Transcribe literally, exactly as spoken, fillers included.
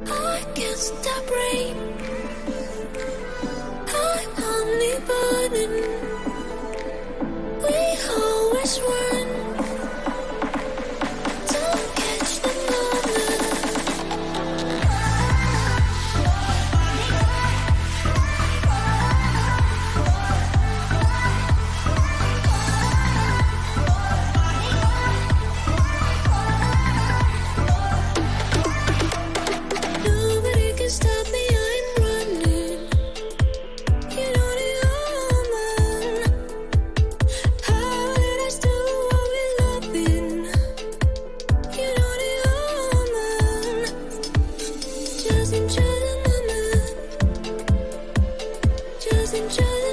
I can't stop rain. I'm only burning. We always run. Don't catch the moment. Nobody can stop me, I'm running. You know the omen. How did I do what we loving? You know the omen. Just enjoy the moment. Just enjoy the